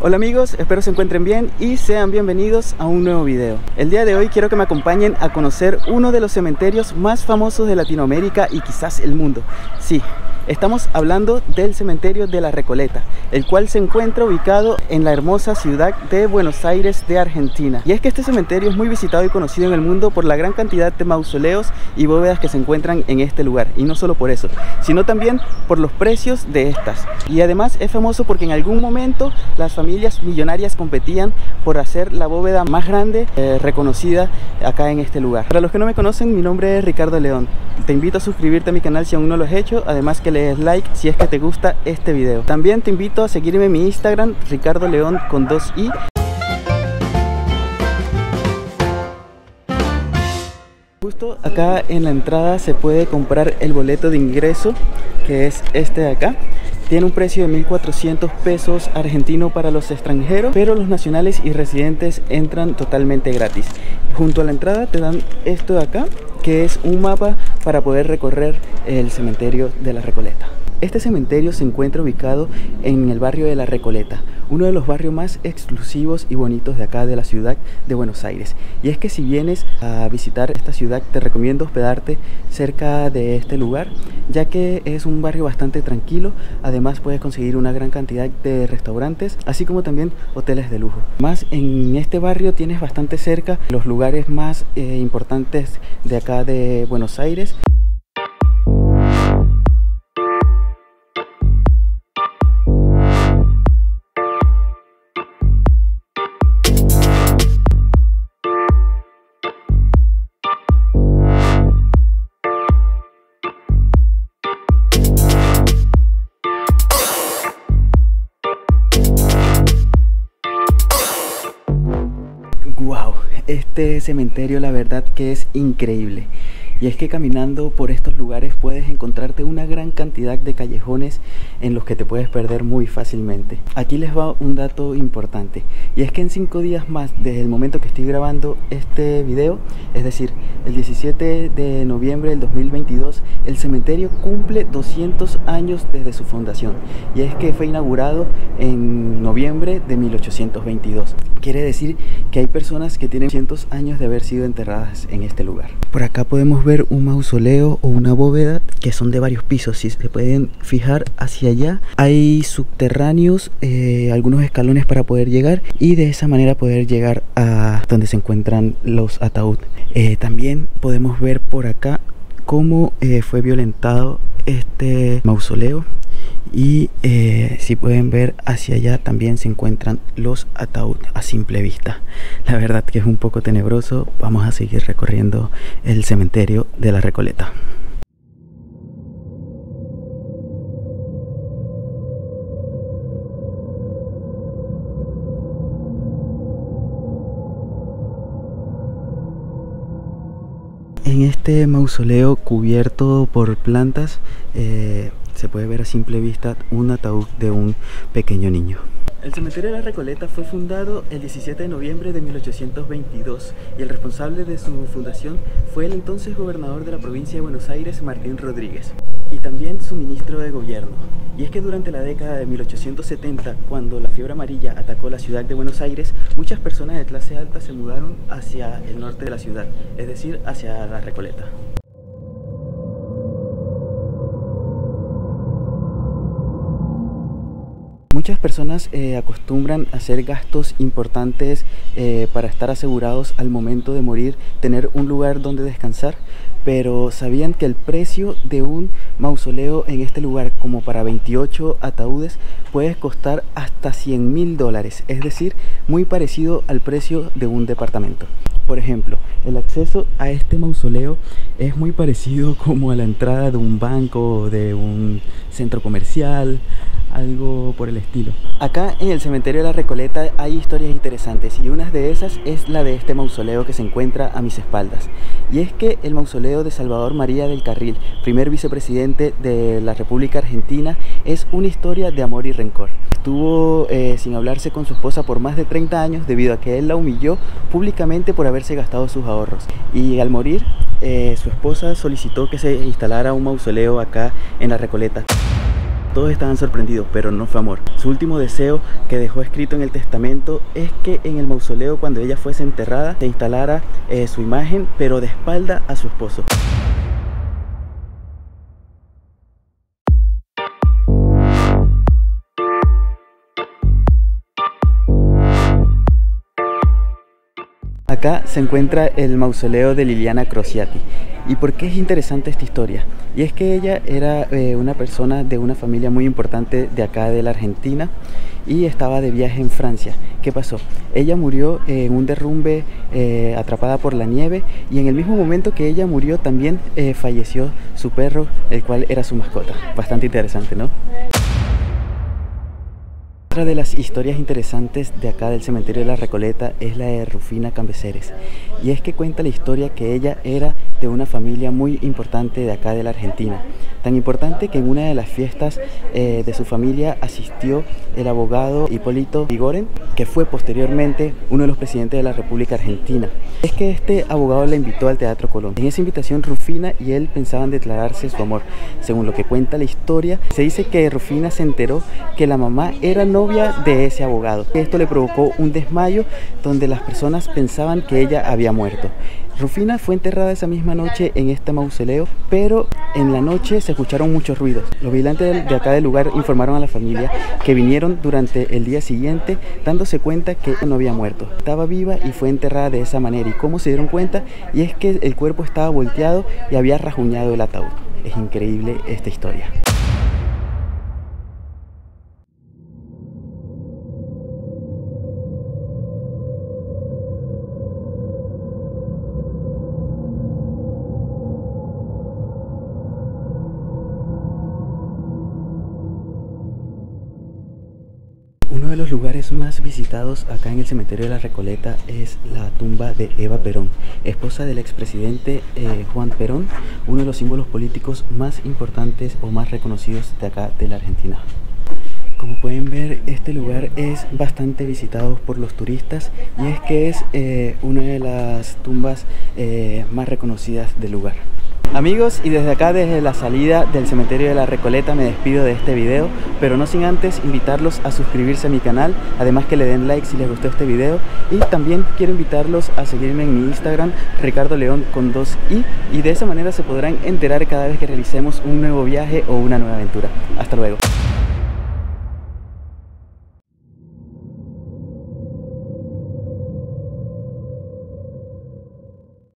Hola amigos, espero se encuentren bien y sean bienvenidos a un nuevo video. El día de hoy quiero que me acompañen a conocer uno de los cementerios más famosos de Latinoamérica y quizás el mundo. Sí, estamos hablando del cementerio de La Recoleta, el cual se encuentra ubicado en la hermosa ciudad de Buenos Aires de Argentina. Y es que este cementerio es muy visitado y conocido en el mundo por la gran cantidad de mausoleos y bóvedas que se encuentran en este lugar. Y no solo por eso, sino también por los precios de estas. Y además es famoso porque en algún momento las familias millonarias competían por hacer la bóveda más grande reconocida acá en este lugar. Para los que no me conocen, mi nombre es Ricardo León. Te invito a suscribirte a mi canal si aún no lo has hecho, además que le des like si es que te gusta este video. También te invito a seguirme en mi Instagram, Ricardo León con 2i. Justo acá en la entrada se puede comprar el boleto de ingreso, que es este de acá. Tiene un precio de 1.400 pesos argentinos para los extranjeros, pero los nacionales y residentes entran totalmente gratis. Junto a la entrada te dan esto de acá, que es un mapa para poder recorrer el cementerio de La Recoleta. Este cementerio se encuentra ubicado en el barrio de La Recoleta, uno de los barrios más exclusivos y bonitos de acá de la ciudad de Buenos Aires. Y es que si vienes a visitar esta ciudad, te recomiendo hospedarte cerca de este lugar, ya que es un barrio bastante tranquilo. Además puedes conseguir una gran cantidad de restaurantes, así como también hoteles de lujo. Más en este barrio tienes bastante cerca los lugares más importantes de acá de Buenos Aires. Wow, este cementerio la verdad que es increíble. Y es que caminando por estos lugares puedes encontrarte una gran cantidad de callejones en los que te puedes perder muy fácilmente. Aquí les va un dato importante, y es que en 5 días más desde el momento que estoy grabando este video, es decir, el 17 de noviembre del 2022, el cementerio cumple 200 años desde su fundación. Y es que fue inaugurado en noviembre de 1822. Quiere decir que hay personas que tienen cientos años de haber sido enterradas en este lugar. Por acá podemos ver un mausoleo o una bóveda que son de varios pisos. Si se pueden fijar hacia allá, hay subterráneos, algunos escalones para poder llegar, y de esa manera poder llegar a donde se encuentran los ataúdes. También podemos ver por acá cómo fue violentado este mausoleo. Y si pueden ver hacia allá también se encuentran los ataúdes a simple vista. La verdad que es un poco tenebroso. Vamos a seguir recorriendo el cementerio de La Recoleta. En este mausoleo cubierto por plantas se puede ver a simple vista un ataúd de un pequeño niño. El cementerio de La Recoleta fue fundado el 17 de noviembre de 1822 y el responsable de su fundación fue el entonces gobernador de la provincia de Buenos Aires, Martín Rodríguez, y también su ministro de gobierno. Y es que durante la década de 1870, cuando la fiebre amarilla atacó la ciudad de Buenos Aires, muchas personas de clase alta se mudaron hacia el norte de la ciudad, es decir, hacia La Recoleta. Muchas personas acostumbran a hacer gastos importantes para estar asegurados al momento de morir, tener un lugar donde descansar, pero ¿sabían que el precio de un mausoleo en este lugar, como para 28 ataúdes, puede costar hasta $100.000? Es decir, muy parecido al precio de un departamento. Por ejemplo, el acceso a este mausoleo es muy parecido como a la entrada de un banco o de un centro comercial, algo por el estilo. Acá en el cementerio de La Recoleta hay historias interesantes, y una de esas es la de este mausoleo que se encuentra a mis espaldas. Y es que el mausoleo de Salvador María del Carril, primer vicepresidente de la República Argentina, es una historia de amor y rencor. Estuvo sin hablarse con su esposa por más de 30 años debido a que él la humilló públicamente por haberse gastado sus ahorros. Y al morir, su esposa solicitó que se instalara un mausoleo acá en La Recoleta. Todos estaban sorprendidos, pero no fue amor. Su último deseo que dejó escrito en el testamento es que en el mausoleo, cuando ella fuese enterrada, se instalara su imagen, pero de espalda a su esposo. Acá se encuentra el mausoleo de Liliana Crociati. ¿Y por qué es interesante esta historia? Y es que ella era una persona de una familia muy importante de acá de la Argentina y estaba de viaje en Francia. ¿Qué pasó? Ella murió en un derrumbe atrapada por la nieve, y en el mismo momento que ella murió también falleció su perro, el cual era su mascota. Bastante interesante, ¿no? Otra de las historias interesantes de acá del cementerio de la Recoleta es la de Rufina Cambeseres, y es que cuenta la historia que ella era de una familia muy importante de acá de la Argentina, tan importante que en una de las fiestas de su familia asistió el abogado Hipólito Yrigoyen, que fue posteriormente uno de los presidentes de la República Argentina. Es que este abogado la invitó al Teatro Colón. En esa invitación Rufina y él pensaban declararse su amor. Según lo que cuenta la historia, se dice que Rufina se enteró que la mamá era novia de ese abogado. Esto le provocó un desmayo donde las personas pensaban que ella había muerto. Rufina fue enterrada esa misma noche en este mausoleo, pero en la noche se escucharon muchos ruidos. Los vigilantes de acá del lugar informaron a la familia que vinieron durante el día siguiente dándose cuenta que no había muerto. Estaba viva y fue enterrada de esa manera. ¿Y cómo se dieron cuenta? Y es que el cuerpo estaba volteado y había rajuñado el ataúd. Es increíble esta historia. Uno de los lugares más visitados acá en el cementerio de la Recoleta es la tumba de Eva Perón, esposa del expresidente Juan Perón, uno de los símbolos políticos más importantes o más reconocidos de acá de la Argentina. Como pueden ver, este lugar es bastante visitado por los turistas, y es que es una de las tumbas más reconocidas del lugar. Amigos, y desde acá, desde la salida del cementerio de la Recoleta, me despido de este video, pero no sin antes invitarlos a suscribirse a mi canal, además que le den like si les gustó este video, y también quiero invitarlos a seguirme en mi Instagram, Ricardo León con 2i, y de esa manera se podrán enterar cada vez que realicemos un nuevo viaje o una nueva aventura. Hasta luego.